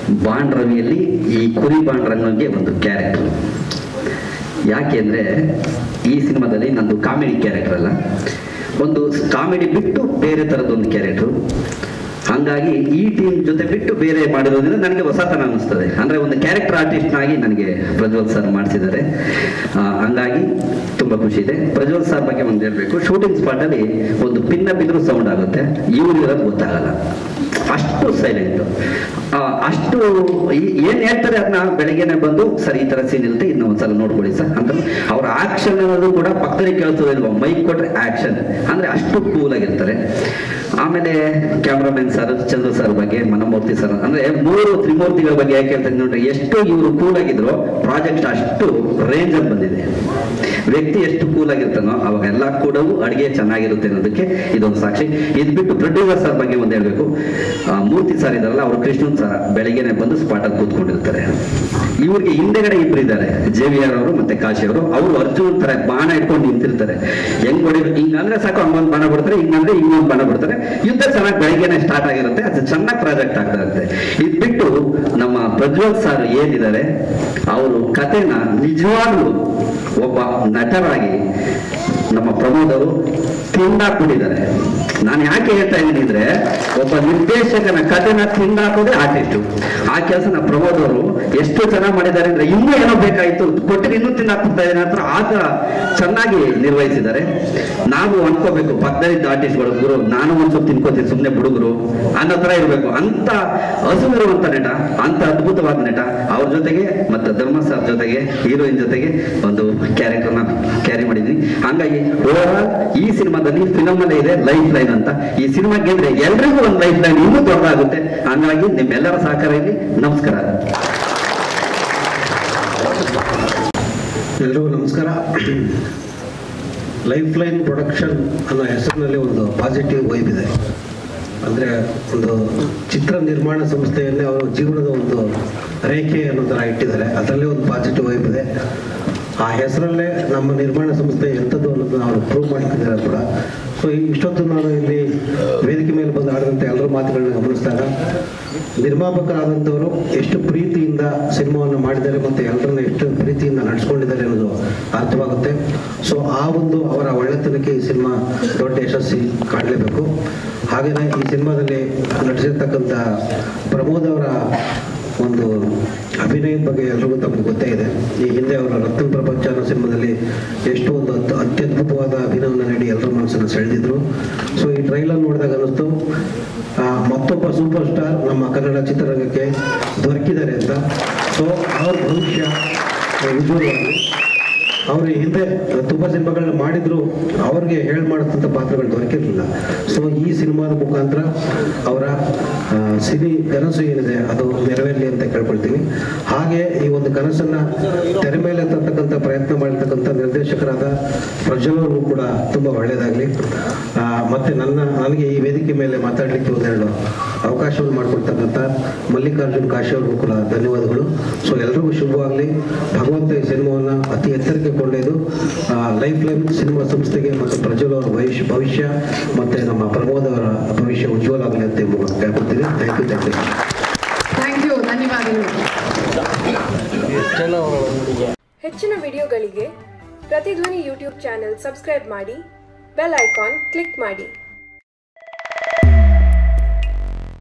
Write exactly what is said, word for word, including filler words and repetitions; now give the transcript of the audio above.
Bond ರವಿಯಲ್ಲಿ ಈ ಕುರಿ bond ರಂಗಂಗೆ ಒಂದು ಕ್ಯಾರೆಕ್ಟರ್. ಯಾಕೆಂದ್ರೆ ಈ ಸಿನಿಮಾದಲ್ಲಿ ನಂದು ಕಾಮಿಡಿ ಕ್ಯಾರೆಕ್ಟರ್ ಅಲ್ಲ, ಒಂದು ಕಾಮಿಡಿ ಬಿಟ್ಟು ಬೇರೆ ಥರದೊಂದು ಕ್ಯಾರೆಕ್ಟರ್. ಹಂಗಾಗಿ ಈ ಟೀಮ್ ಜೊತೆ ಬಿಟ್ಟು ಬೇರೆ ಮಾಡಿರೋದ್ರಿಂದ ನನಗೆ ಹೊಸತನ ಅನ್ನಿಸ್ತದೆ. ಅಂದರೆ ಒಂದು ಕ್ಯಾರೆಕ್ಟರ್ ಆರ್ಟಿಸ್ಟ್ನಾಗಿ ನನಗೆ ಪ್ರಜ್ವಲ್ ಸರ್ ಮಾಡಿಸಿದ್ದಾರೆ. ಹಂಗಾಗಿ ತುಂಬ ಖುಷಿ ಇದೆ. ಪ್ರಜ್ವಲ್ ಸರ್ ಬಗ್ಗೆ ಒಂದು ಹೇಳಬೇಕು, ಶೂಟಿಂಗ್ ಸ್ಪಾಟಲ್ಲಿ ಒಂದು ಪಿನ್ನ ಬಿದ್ದರೂ ಸೌಂಡ್ ಆಗುತ್ತೆ, ಇವ್ರಿಗಿರೋದು ಗೊತ್ತಾಗಲ್ಲ, ಅಷ್ಟು ಸೈಲೆಂಟು, ಅಷ್ಟು ಏನು ಹೇಳ್ತಾರೆ ಅದನ್ನ ಬೆಳಗ್ಗೆನೆ ಬಂದು ಸರ್ ಈ ಥರ ಸೀನ್ ಇರುತ್ತೆ ಇನ್ನು ಒಂದ್ಸಲ ನೋಡ್ಕೊಳ್ಳಿ ಸರ್ ಅಂತ ಅವ್ರ ಆಕ್ಷನ್ ಅನ್ನೋದು ಕೂಡ ಪಕ್ಕದಲ್ಲಿ ಕೇಳ್ತದೆ ಇಲ್ವಾ, ಮೈಕ್ ಕೊಟ್ಟರೆ ಆಕ್ಷನ್ ಅಂದರೆ ಅಷ್ಟು ಕೂಲ್ ಆಗಿರ್ತಾರೆ. ಆಮೇಲೆ ಕ್ಯಾಮ್ರಾಮನ್ ಸರ್, ಚಂದ್ರು ಸರ್ ಬಗ್ಗೆ, ಮನಮೂರ್ತಿ ಸರ್, ಅಂದ್ರೆ ಮೂರು ತ್ರಿಮೂರ್ತಿಗಳ ಬಗ್ಗೆ ಯಾಕೆ ಹೇಳ್ತಾರೆ ನೋಡ್ರಿ, ಎಷ್ಟು ಇವರು ಕೂಲ್ ಆಗಿದ್ರು ಪ್ರಾಜೆಕ್ಟ್ ಅಷ್ಟು ರೇಂಜ್ ಅಲ್ಲಿ ಬಂದಿದೆ. ವ್ಯಕ್ತಿ ಎಷ್ಟು ಕೂಲ್ ಆಗಿರ್ತಾನೋ ಅವಾಗ ಎಲ್ಲ ಕೂಡ ಅಡುಗೆ ಚೆನ್ನಾಗಿರುತ್ತೆ ಅನ್ನೋದಕ್ಕೆ ಇದೊಂದು ಸಾಕ್ಷಿ. ಇದು ಬಿಟ್ಟು ಪ್ರೊಡ್ಯೂಸರ್ ಸರ್ ಬಗ್ಗೆ ಒಂದು ಹೇಳ್ಬೇಕು, ಮೂರ್ತಿ ಸರ್ ಇದಾರಲ್ಲ, ಅವರು ಕೃಷ್ಣನ್ ಸರ್ ಬೆಳಗ್ಗೆನೆ ಬಂದು ಸ್ಪಾಟಲ್ಲಿ ಕೂತ್ಕೊಂಡಿರ್ತಾರೆ. ಇವ್ರಿಗೆ ಹಿಂದೆಗಡೆ ಇಬ್ರು ಇದ್ದಾರೆ, ಜೆ ವಿ ಆರ್ ಅವರು ಮತ್ತೆ ಕಾಶಿ ಅವರು. ಅವರು ಅರ್ಜುನ್ ತರ ಬಾಣ ಇಟ್ಕೊಂಡು ನಿಂತಿರ್ತಾರೆ, ಹೆಂಗ್ ಹೊಡಿ ಹಿಂಗಂದ್ರೆ ಸಾಕು ಹಂಗೊಂದು ಬಾಣ ಬಿಡ್ತಾರೆ, ಹಿಂಗಂದ್ರೆ ಹಿಂಗೊಂದು ಬಾಣ ಬಿಡ್ತಾರೆ. ಯುದ್ಧ ಚೆನ್ನಾಗಿ ಬೆಳಗ್ಗೆನೆ ಸ್ಟಾರ್ಟ್ ಆಗಿರುತ್ತೆ, ಅದು ಚೆನ್ನಾಗಿ ಪ್ರಾಜೆಕ್ಟ್ ಆಗ್ತಾ ಇರುತ್ತೆ. ಇದು ಬಿಟ್ಟು ನಮ್ಮ ಪ್ರಜ್ವಲ್ ಸರ್ ಏನಿದ್ದಾರೆ, ಅವರು ಕಥೆನ ನಿಜವಾಗ್ಲೂ ಒಬ್ಬ ನಟರಾಗಿ ನಮ್ಮ ಪ್ರಮೋದ್ ಅವರು ತಿಂದಾಕ್ಬಿಟ್ಟಿದ್ದಾರೆ. ನಾನು ಯಾಕೆ ಹೇಳ್ತಾ ಇದ್ದೀನಿ ಅಂದ್ರೆ, ಒಬ್ಬ ನಿರ್ದೇಶಕನ ಕಥೆನ ತಿಂದಾಕೋದೇ ಆರ್ಟಿಸ್ಟು. ಆ ಕೆಲಸನ ಪ್ರಮೋದ್ ಅವರು ಎಷ್ಟು ಚೆನ್ನಾಗಿ ಮಾಡಿದ್ದಾರೆ ಅಂದ್ರೆ, ಇನ್ನೂ ಏನೋ ಬೇಕಾಯ್ತು ಕೊಟ್ಟರೆ ಇನ್ನೂ ತಿಂದಾಕ್ಬಿಡ್ತಾ ಇದ್ದಾರೆ ಅಂತ ಆಗ ಚೆನ್ನಾಗಿ ನಿರ್ವಹಿಸಿದ್ದಾರೆ. ನಾವು ಅನ್ಕೋಬೇಕು ಪಕ್ಕದಲ್ಲಿದ್ದ ಆರ್ಟಿಸ್ಟ್ಗಳು, ಗುರು ನಾನು ಒಂದ್ ಸ್ವಲ್ಪ ತಿನ್ಕೋತೀನಿ ಸುಮ್ಮನೆ ಹುಡುಗರು ಅನ್ನೋ ತರ ಇರಬೇಕು. ಅಂತ ಹಸುವಿರುವಂತ ನಟ, ಅಂತ ಅದ್ಭುತವಾದ ನಟ. ಅವ್ರ ಜೊತೆಗೆ ಮತ್ತೆ ಧರ್ಮ ಸರ್ ಜೊತೆಗೆ ಹೀರೋಯಿನ್ ಜೊತೆಗೆ ಒಂದು ಕ್ಯಾರೆಕ್ಟರ್ನ ಕ್ಯಾರಿ ಮಾಡಿದೀನಿ. ಹಂಗಾಗಿ ಓವರ್ ಆಲ್ ಈ ಸಿನಿಮಾದಲ್ಲಿ ಫಿಲಮ್ ಅಲ್ಲೇ ಇದೆ ಲೈಫ್ ಲೈನ್ ಅಂತ. ಈ ಸಿನಿಮಾ ಗೆದ್ರೆ ಎಲ್ರಿಗೂ ಒಂದು ಲೈಫ್ ಲೈನ್ ಇನ್ನೂ ದೊಡ್ಡದಾಗುತ್ತೆ. ಹಂಗಾಗಿ ನಿಮ್ಮೆಲ್ಲರ ಸಹಕಾರ ಇಲ್ಲಿ. ನಮಸ್ಕಾರ. ಎಲ್ರಿಗೂ ನಮಸ್ಕಾರ. ಲೈಫ್ ಲೈನ್ ಪ್ರೊಡಕ್ಷನ್ ಅನ್ನೋ ಹೆಸರಿನಲ್ಲಿ ಒಂದು ಪಾಸಿಟಿವ್ ವೈಬ್ ಇದೆ. ಅಂದರೆ ಒಂದು ಚಿತ್ರ ನಿರ್ಮಾಣ ಸಂಸ್ಥೆಯಲ್ಲೇ ಅವರು ಜೀವನದ ಒಂದು ರೇಖೆ ಅನ್ನೋ ಥರ ಇಟ್ಟಿದ್ದಾರೆ, ಅದರಲ್ಲೇ ಒಂದು ಪಾಸಿಟಿವ್ ವೈಬ್ ಇದೆ. ಆ ಹೆಸರಲ್ಲೇ ನಮ್ಮ ನಿರ್ಮಾಣ ಸಂಸ್ಥೆ ಎಂಥದ್ದು ಅನ್ನೋದನ್ನ ಅವರು ಪ್ರೂವ್ ಮಾಡ್ತಿದ್ದಾರೆ ಕೂಡ. ಸೊ ಇಷ್ಟೊತ್ತು ನಾನು ಇಲ್ಲಿ ವೇದಿಕೆ ಮೇಲೆ ಬಂದು ಆಡಿದಂಥ ಎಲ್ಲರ ಮಾತುಗಳನ್ನ ಗಮನಿಸಿದಾಗ ನಿರ್ಮಾಪಕರಾದಂಥವರು ಎಷ್ಟು ಪ್ರೀತಿಯಿಂದ ಸಿನಿಮಾವನ್ನು ಮಾಡಿದ್ದಾರೆ ಮತ್ತು ಎಲ್ಲರನ್ನ ಎಷ್ಟು ಪ್ರೀತಿಯಿಂದ ನಡೆಸ್ಕೊಂಡಿದ್ದಾರೆ ಅನ್ನೋದು ಅರ್ಥವಾಗುತ್ತೆ. ಸೊ ಆ ಒಂದು ಅವರ ಒಳ್ಳೆತನಕ್ಕೆ ಈ ಸಿನಿಮಾ ದೊಡ್ಡ ಯಶಸ್ಸಿ ಕಾಣಲೇಬೇಕು. ಹಾಗೆಯೇ ಈ ಸಿನಿಮಾದಲ್ಲಿ ನಟಿಸಿರ್ತಕ್ಕಂಥ ಪ್ರಮೋದ್ ಅವರ ಒಂದು ಅಭಿನಯದ ಬಗ್ಗೆ ಎಲ್ರಿಗೂ ತಮಗೆ ಗೊತ್ತೇ ಇದೆ. ಈ ಹಿಂದೆ ಅವರ ರತ್ನ ಪ್ರಪಂಚ ಅನ್ನೋ ಸಿನಿಮಾದಲ್ಲಿ ಎಷ್ಟು ಒಂದು ಅತ್ ಅತ್ಯದ್ಭುತವಾದ ಅಭಿನಯವನ್ನು ನೀಡಿ ಎಲ್ಲರ ಮನಸ್ಸನ್ನು ಸೆಳೆದಿದ್ರು. ಸೊ ಈ ಟ್ರೈಲರ್ ನೋಡಿದಾಗ ಅನ್ನಿಸ್ತು ಮತ್ತೊಬ್ಬ ಸೂಪರ್ ಸ್ಟಾರ್ ನಮ್ಮ ಕನ್ನಡ ಚಿತ್ರರಂಗಕ್ಕೆ ದೊರಕಿದ್ದಾರೆ ಅಂತ. ಸೊ ಅವ್ರ ಭವಿಷ್ಯ ಉಜ್ವಲವಾಗಿ, ಅವರು ಹಿಂದೆ ತುಂಬ ಸಿನಿಮಾಗಳನ್ನ ಮಾಡಿದ್ರು, ಅವ್ರಿಗೆ ಹೇಳಿ ಮಾಡಿದಂಥ ಪಾತ್ರಗಳು ದೊರಕಿರಲಿಲ್ಲ. ಸೊ ಈ ಸಿನಿಮಾದ ಮುಖಾಂತರ ಅವರ ಸಿನಿ ಕನಸು ಏನಿದೆ ಅದು ನೆರವೇರಲಿ ಅಂತ ಕೇಳ್ಕೊಳ್ತೀನಿ. ಹಾಗೆ ಈ ಒಂದು ಕನಸನ್ನು ತೆರೆ ಮೇಲೆ ತರ್ತಕ್ಕಂಥ ಪ್ರಯತ್ನ ಮಾಡಿರ್ತಕ್ಕಂಥ ನಿರ್ದೇಶಕರಾದ ಪ್ರಜ್ವಲ್ ಅವ್ರಿಗೂ ಕೂಡ ತುಂಬ ಒಳ್ಳೆಯದಾಗಲಿ. ಮತ್ತು ನನ್ನ ನನಗೆ ಈ ವೇದಿಕೆ ಮೇಲೆ ಮಾತಾಡಲಿಕ್ಕೆ ಒಂದೆರಡು ಅವಕಾಶವನ್ನು ಮಾಡಿಕೊಡ್ತಕ್ಕಂಥ ಮಲ್ಲಿಕಾರ್ಜುನ್ ಕಾಶಿ ಅವ್ರಿಗೂ ಕೂಡ ಧನ್ಯವಾದಗಳು. ಸೊ ಎಲ್ರಿಗೂ ಶುಭವಾಗಲಿ. ಭಗವಂತ ಈ ಸಿನಿಮಾವನ್ನು ಅತಿ ಎತ್ತರಕ್ಕೆ ಕೊಂಡೊಯ್ದು ಲೈಫ್ ಲೈನ್ ಸಿನಿಮಾ ಸಂಸ್ಥೆಗೆ ಮತ್ತು ಪ್ರಜ್ವಲ್ ಅವರ ಭವಿಷ್ಯ ಭವಿಷ್ಯ ಮತ್ತು ನಮ್ಮ ಪ್ರಮೋದ್ ಅವರ ಭವಿಷ್ಯ ಉಜ್ವಲ ಆಗಲಿ ಅಂತ ಕೇಳ್ಕೊಳ್ತೀನಿ. Thank you thank you thank you ಧನ್ಯವಾದಗಳು. ಹೆಚ್ಚಿನ ವಿಡಿಯೋಗಳಿಗೆ ಪ್ರತಿಧ್ವನಿ ಯೂಟ್ಯೂಬ್ ಚಾನೆಲ್ ಸಬ್ಸ್ಕ್ರೈಬ್ ಮಾಡಿ, ಬೆಲ್ ಐಕಾನ್ ಕ್ಲಿಕ್ ಮಾಡಿ.